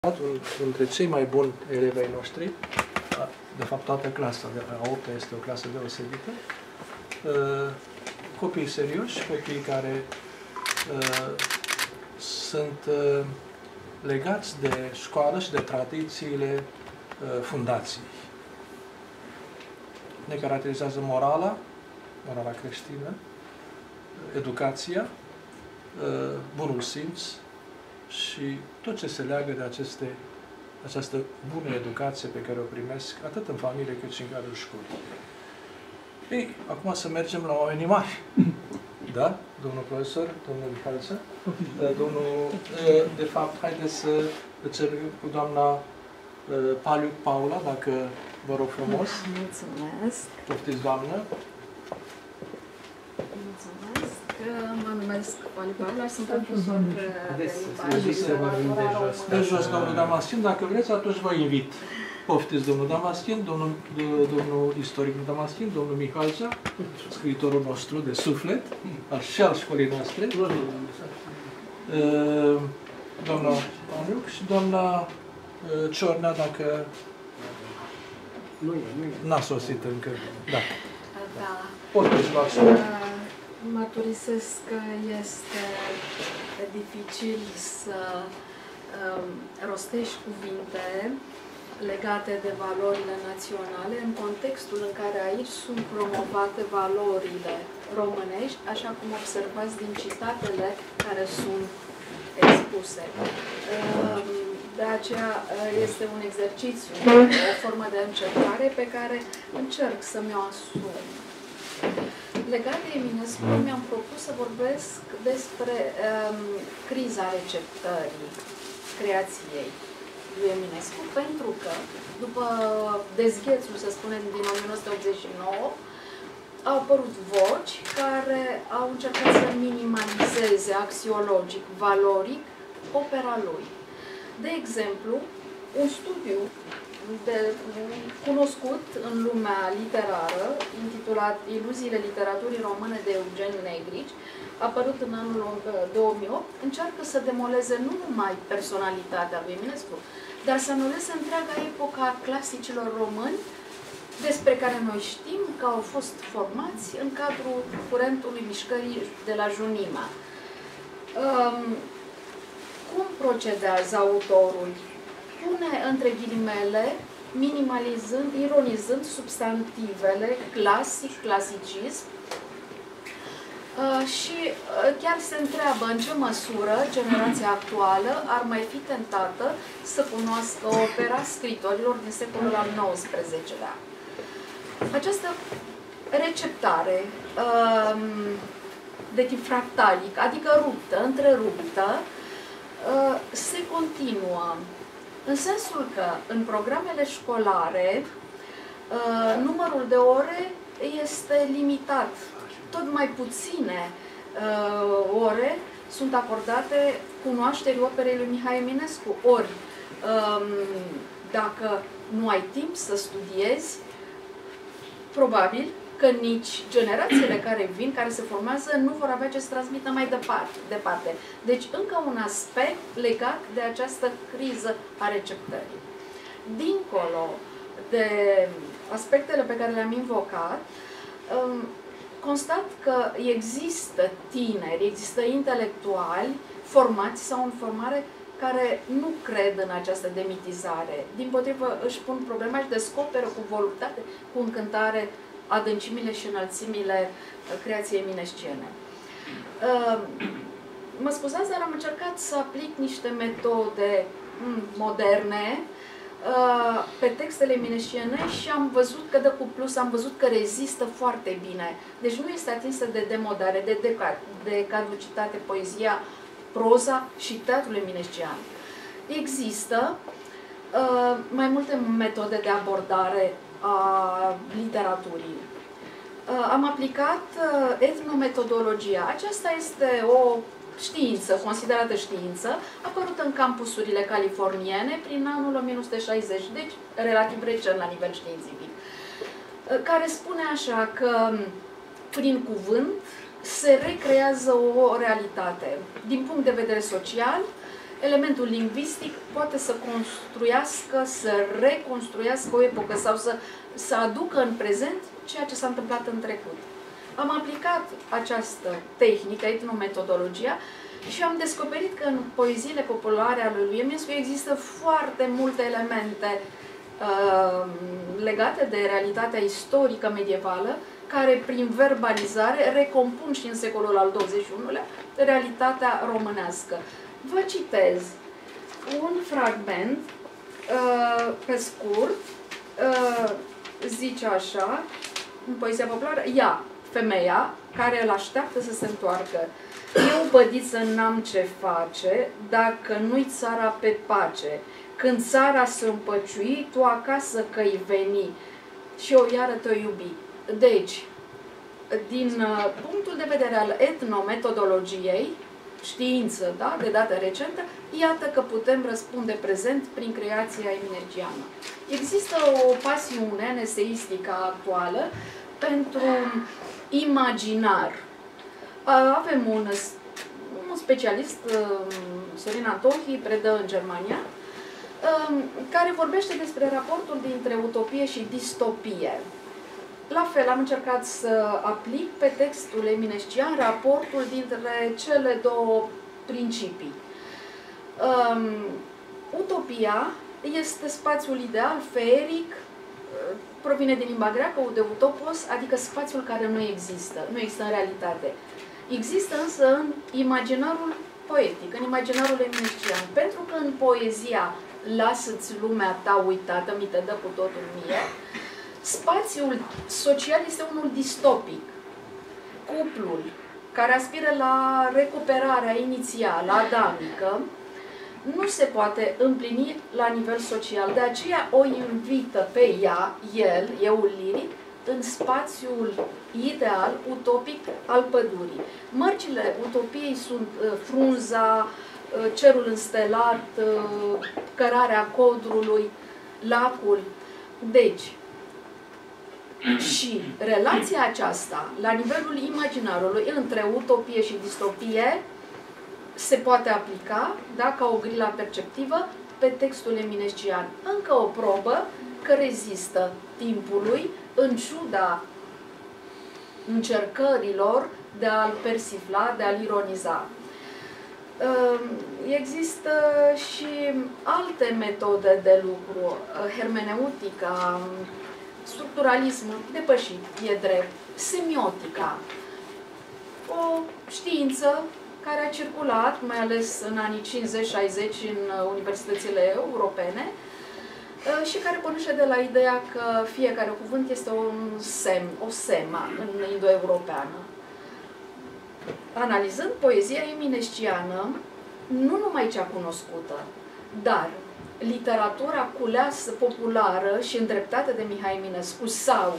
Unul dintre cei mai buni elevi ai noștri, de fapt toată clasa, a 8-a este o clasă deosebită, copii serioși, copii care sunt legați de școală și de tradițiile fundației. Ne caracterizează morala creștină, educația, bunul simț, și tot ce se leagă de această bună educație pe care o primesc, atât în familie cât și în cadrul școlii. Ei, acum să mergem la oamenii mari. Da? Domnul profesor, domnul Mihaliță, de fapt, haideți să încercăm cu doamna Paliuc Paula, dacă vă rog frumos. Mulțumesc. Poftiți, doamnă. Mulțumesc. Mă numesc Paliuc Paula, sunt profesor de jos, domnul Damaschin. Dacă vreți, atunci vă invit. Poftiți, domnul Damaschin, domnul istoric Damaschin, domnul Mihaliță, scriitorul nostru de suflet, și al școlii noastre, doamna Paliuc și doamna Ciornea, dacă n-a sosit încă. Da. Poftiți, luați. Mărturisesc că este dificil să rostești cuvinte legate de valorile naționale în contextul în care aici sunt promovate valorile românești, așa cum observați din citatele care sunt expuse. De aceea este un exercițiu, o formă de încercare pe care încerc să mi-o asum. Legat de Eminescu, mi-am propus să vorbesc despre criza receptării creației lui Eminescu, pentru că, după dezghețul, să spunem, din 1989, au apărut voci care au încercat să minimalizeze axiologic, valoric, opera lui. De exemplu, un studiu cunoscut în lumea literară, intitulat Iluziile literaturii române de Eugen Negrici, apărut în anul 2008, încearcă să demoleze nu numai personalitatea lui Eminescu, dar să anuleze întreaga epoca a clasicilor români, despre care noi știm că au fost formați în cadrul curentului mișcării de la Junima. Cum procedează autorul? Pune între ghilimele, minimalizând, ironizând substantivele clasic, clasicism și chiar se întreabă în ce măsură generația actuală ar mai fi tentată să cunoască opera scritorilor din secolul al XIX-lea. Această receptare de tip fractalic, adică ruptă, întreruptă, se continuă. În sensul că în programele școlare numărul de ore este limitat. Tot mai puține ore sunt acordate cunoașterii operei lui Mihai Eminescu. Ori, dacă nu ai timp să studiezi, probabil că nici generațiile care vin, care se formează, nu vor avea ce să transmită mai departe. Deci, încă un aspect legat de această criză a receptării. Dincolo de aspectele pe care le-am invocat, constat că există tineri, există intelectuali formați sau în formare care nu cred în această demitizare. Dimpotrivă, își pun problema și descoperă cu voluptate, cu încântare, adâncimile și înălțimile creației eminesciene. Mă scuzați, dar am încercat să aplic niște metode moderne pe textele eminesciene și am văzut că dă cu plus, am văzut că rezistă foarte bine. Deci nu este atinsă de demodare, de caducitate poezia, proza și teatrul eminescian. Există mai multe metode de abordare a literaturii. Am aplicat etnometodologia. Aceasta este o știință, considerată știință, apărută în campusurile californiene prin anul 1960, deci relativ recent la nivel științific, care spune așa că prin cuvânt se recrează o realitate din punct de vedere social, elementul lingvistic poate să construiască, să reconstruiască o epocă sau să aducă în prezent ceea ce s-a întâmplat în trecut. Am aplicat această tehnică, etnometodologia, și am descoperit că în poeziile populare ale lui Eminescu există foarte multe elemente legate de realitatea istorică medievală, care prin verbalizare recompun și în secolul al XXI-lea realitatea românească. Vă citez un fragment pe scurt, zice așa, în poezia populară: ea, femeia, care îl așteaptă să se întoarcă. Eu, bădiță, n-am ce face, dacă nu-i țara pe pace. Când țara s-o împăciui, tu acasă că-i veni și eu iară te-o iubi. Deci, din punctul de vedere al etnometodologiei, știință, da, de dată recentă, iată că putem răspunde prezent prin creația eminesciană. Există o pasiune neseistică actuală pentru imaginar. Avem un specialist, Sorin Antohi, predă în Germania, care vorbește despre raportul dintre utopie și distopie. La fel, am încercat să aplic pe textul eminescian raportul dintre cele două principii. Utopia este spațiul ideal, feeric, provine din limba greacă, de utopos, adică spațiul care nu există, nu există în realitate. Există însă în imaginarul poetic, în imaginarul eminescian, pentru că în poezia lasă-ți lumea ta uitată, mi te dă cu totul mie, spațiul social este unul distopic. Cuplul care aspiră la recuperarea inițială, adamică, nu se poate împlini la nivel social. De aceea o invită pe ea, el, euul liric, în spațiul ideal, utopic al pădurii. Mărcile utopiei sunt frunza, cerul înstelat, cărarea codrului, lacul. Deci, și relația aceasta, la nivelul imaginarului, între utopie și distopie, se poate aplica, da, ca o grilă perceptivă, pe textul eminescian. Încă o probă că rezistă timpului, în ciuda încercărilor de a-l persifla, de a-l ironiza. Există și alte metode de lucru, hermeneutica, structuralismul, depășit, e drept, semiotica, o știință care a circulat, mai ales în anii 50-60 în universitățile europene și care pornește de la ideea că fiecare cuvânt este un semn, o sema în indo-europeană. Analizând poezia eminesciană, nu numai cea cunoscută, dar literatura culeasă populară și îndreptată de Mihai Eminescu sau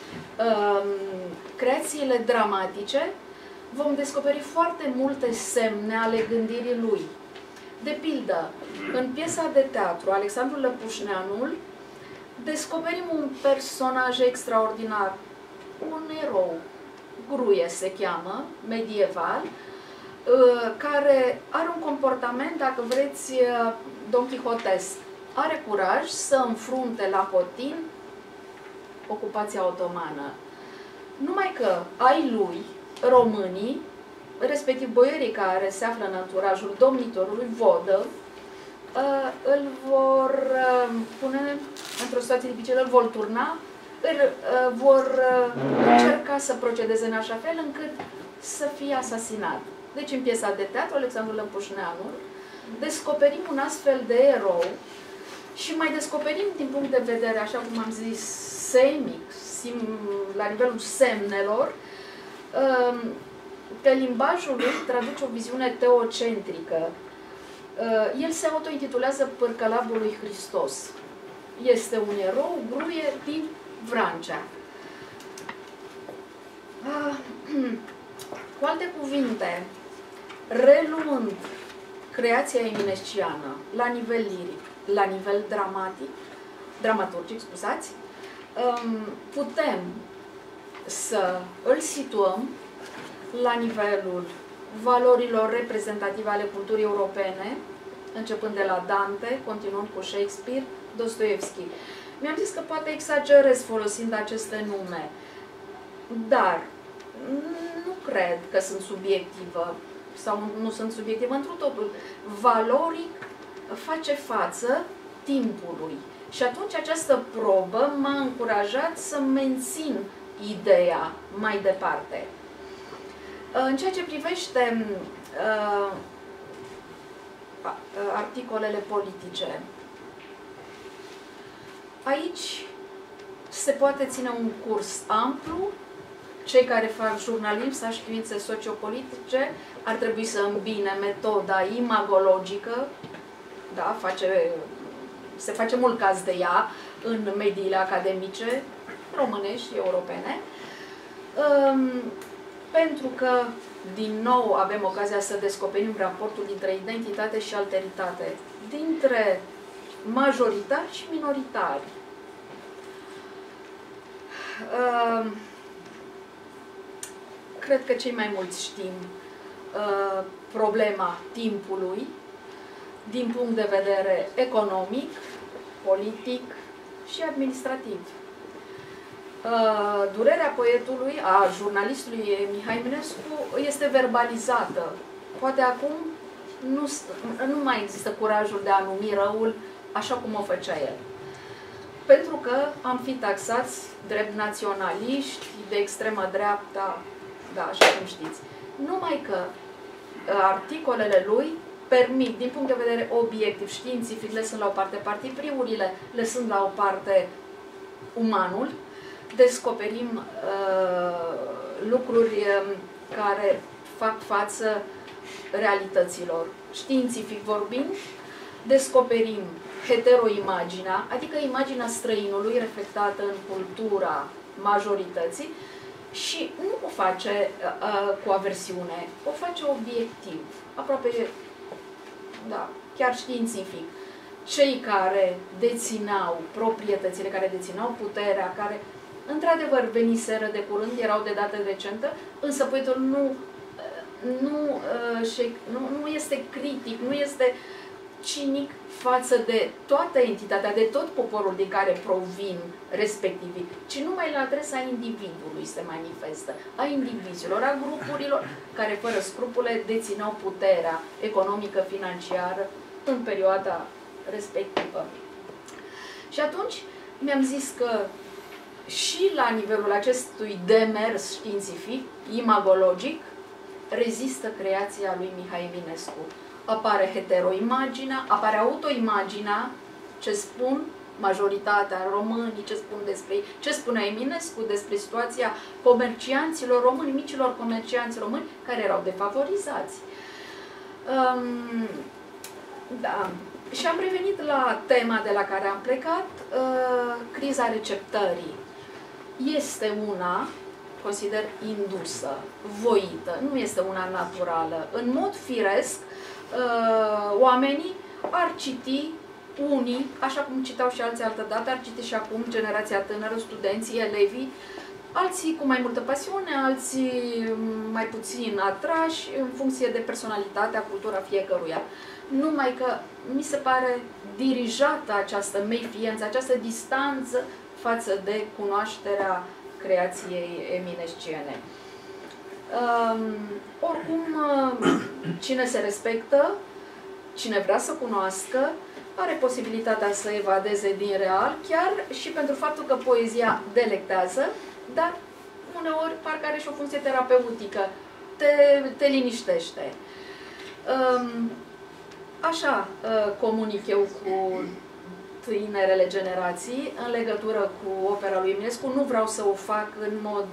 creațiile dramatice, vom descoperi foarte multe semne ale gândirii lui. De pildă, în piesa de teatru Alexandru Lăpușneanul, descoperim un personaj extraordinar, un erou, Gruie se cheamă, medieval, care are un comportament, dacă vreți, Don Quixotesc. Are curaj să înfrunte la hotin ocupația otomană. Numai că ai lui, românii, respectiv boierii care se află în anturajul domnitorului Vodă, îl vor pune într-o situație dificilă, îl vor turna, vor încerca să procedeze în așa fel încât să fie asasinat. Deci în piesa de teatru Alexandru Lăpușneanul descoperim un astfel de erou și mai descoperim din punct de vedere, așa cum am zis, semic, la nivelul semnelor, că limbajul lui traduce o viziune teocentrică. El se autointitulează Pârcălabul lui Hristos. Este un erou, Gruie, din Vrancea. Cu alte cuvinte, reluând creația eminesciană la nivel liric, la nivel dramaturgic, scuzați, putem să îl situăm la nivelul valorilor reprezentative ale culturii europene, începând de la Dante, continuând cu Shakespeare, Dostoevski. Mi-am zis că poate exagerez folosind aceste nume, dar nu cred că sunt subiectivă sau nu sunt subiectivă întru totul. Valoric face față timpului. Și atunci această probă m-a încurajat să mențin ideea mai departe. În ceea ce privește articolele politice, aici se poate ține un curs amplu. Cei care fac jurnalism sau științe sociopolitice ar trebui să îmbine metoda imagologică, da, se face mult caz de ea în mediile academice, românești și europene, pentru că, din nou, avem ocazia să descoperim raportul dintre identitate și alteritate, dintre majoritari și minoritari. Cred că cei mai mulți știm problema timpului din punct de vedere economic, politic și administrativ. Durerea poetului, a jurnalistului Mihai Eminescu, este verbalizată. Poate acum nu mai există curajul de a numi răul așa cum o făcea el. Pentru că am fi taxați drept naționaliști, de extremă dreapta, da, așa cum știți. Numai că articolele lui permit, din punct de vedere obiectiv, științific, lăsând la o parte partipriurile, lăsând la o parte umanul, descoperim lucruri care fac față realităților. Științific vorbind, descoperim heteroimaginea, adică imaginea străinului reflectată în cultura majorității, și nu o face cu aversiune, o face obiectiv, aproape, da, chiar științific. Cei care dețineau proprietățile, care dețineau puterea, care într-adevăr veniseră de curând, erau de dată recentă, însă poetul nu este critic, nu este cinic față de toată entitatea, de tot poporul din care provin respectivii, ci numai la adresa individului se manifestă, a indivizilor, a grupurilor care fără scrupule dețineau puterea economică, financiară în perioada respectivă. Și atunci mi-am zis că și la nivelul acestui demers științific, imagologic, rezistă creația lui Mihai Eminescu. Apare heteroimaginea, apare autoimaginea, ce spun majoritatea românii, ce spun despre ei, ce spunea Eminescu despre situația comercianților români, micilor comercianți români, care erau defavorizați. Da. Și am revenit la tema de la care am plecat, criza receptării. Este una, consider, indusă, voită, nu este una naturală. În mod firesc, oamenii ar citi, unii, așa cum citau și alții altădată, ar citi și acum generația tânără, studenții, elevii, alții cu mai multă pasiune, alții mai puțin atrași, în funcție de personalitatea, cultura fiecăruia. Numai că mi se pare dirijată această meifiență, această distanță față de cunoașterea creației eminesciene. Oricum, cine se respectă, cine vrea să cunoască, are posibilitatea să evadeze din real, chiar și pentru faptul că poezia delectează, dar uneori parcă are și o funcție terapeutică, te liniștește. Așa comunic eu cu tinerele generații în legătură cu opera lui Eminescu. Nu vreau să o fac în mod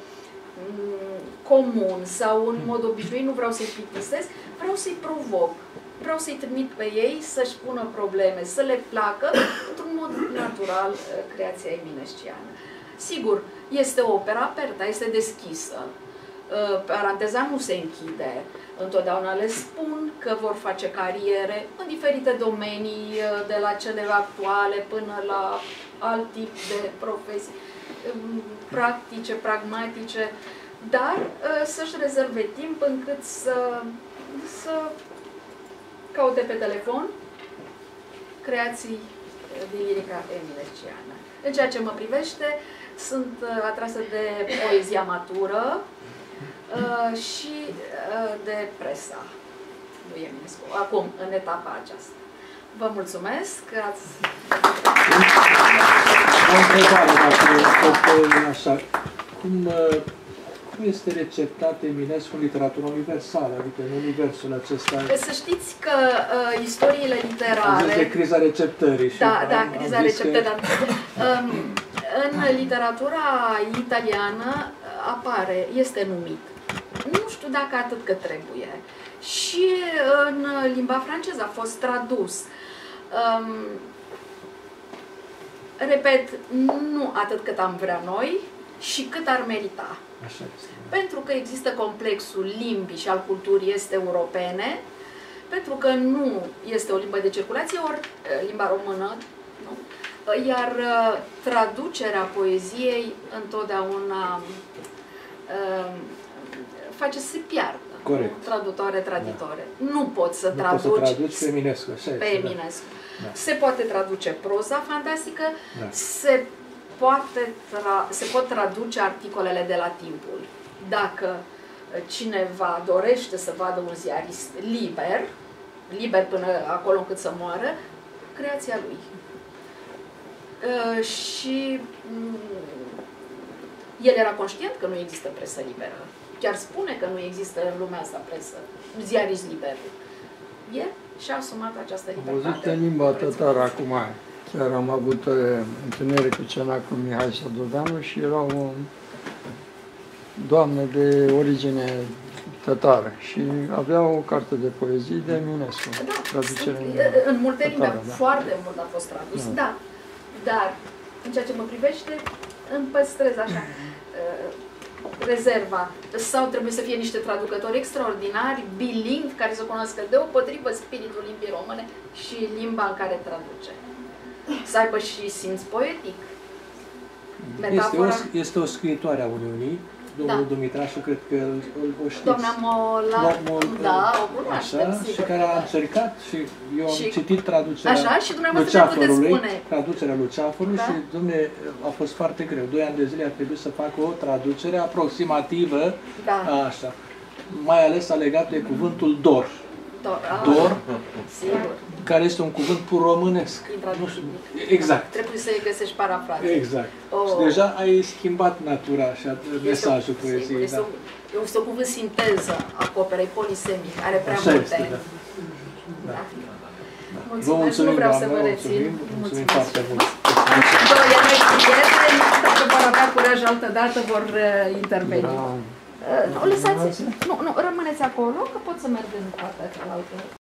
comun sau în mod obișnuit, nu vreau să-i plictisesc, vreau să-i provoc. Vreau să-i trimit pe ei să-și pună probleme, să le placă într-un mod natural creația eminesciană. Sigur, este o opera apertă, este deschisă. Paranteza nu se închide. Întotdeauna le spun că vor face cariere în diferite domenii, de la cele actuale până la alt tip de profesii practice, pragmatice, dar să-și rezerve timp încât să caute pe telefon creații din lirica eminesciană. În ceea ce mă privește, sunt atrasă de poezia matură și de presa lui Eminescu. Acum, în etapa aceasta. Vă mulțumesc că ați... O întrebare, dacă așa. Cum este receptat Eminescu în literatura universală, adică în universul acesta? Să știți că istoriile literare... Am zis de criza receptării. Da, criza receptării. În literatura italiană apare, este numit. Nu știu dacă atât că trebuie. Și în limba franceză a fost tradus. Repet, nu atât cât am vrea noi și cât ar merita. Așa este. Pentru că există complexul limbii și al culturii este europene, pentru că nu este o limbă de circulație, ori limba română, nu? Iar traducerea poeziei întotdeauna face să se piardă. Corect. Traductoare, traditore. Da. Nu poți să traduci pe Eminescu. Pe Eminescu. Da. Se poate traduce proza fantastică, da. Se pot traduce articolele de la Timpul. Dacă cineva dorește să vadă un ziarist liber până acolo încât să moară, creația lui. Și el era conștient că nu există presă liberă. Chiar spune că nu există în lumea asta presă, ziarist liber. El și-a asumat această libertate. Am văzut în limba tătară acum. Chiar am avut întâlnire cu cenacul Mihai Sadoveanu și era o doamnă de origine tătară și avea o carte de poezii de Eminescu. Da, în multe limbi, foarte mult a fost tradus, da. Dar, în ceea ce mă privește, îmi păstrez așa rezerva. Sau trebuie să fie niște traducători extraordinari, bilingvi, care să cunoască deopotrivă spiritul limbii române și limba în care traduce. Să aibă și simț poetic. Este o scriitoare a Uniunii, domnul Dumitrașu, cred că o știți. Doamna Mola, da, o cunoaștem, sigur. Și care a încercat, și eu am citit traducerea Luceafărului, traducerea Luceafărului și, dom'le, a fost foarte greu. 2 ani de zile a trebuit să facă o traducere aproximativă, așa, mai ales legat de cuvântul dor. Dor, care este un cuvânt pur românesc. Exact. Trebuie să-i găsești parafraze. Exact. Și deja ai schimbat natura și mesajul poeziei. Este un cuvânt sinteză a operei, polisemic, are prea multe. Mulțumesc, nu vreau să vă rețin. Mulțumim foarte mult. Iar noi prieteni, dacă vor avea curaj altă dată, vor interveni. Nu, lăsați, nu, rămâneți acolo, că pot să merg în partea cealaltă.